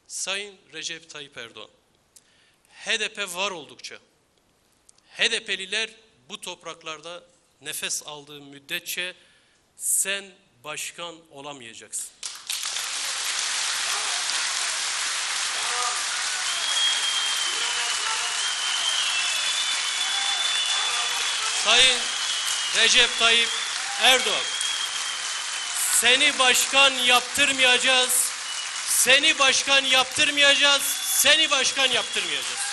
Sayın Recep Tayyip Erdoğan, HDP var oldukça, HDP'liler bu topraklarda nefes aldığı müddetçe sen başkan olamayacaksın. Sayın Recep Tayyip Erdoğan, seni başkan yaptırmayacağız, seni başkan yaptırmayacağız, seni başkan yaptırmayacağız.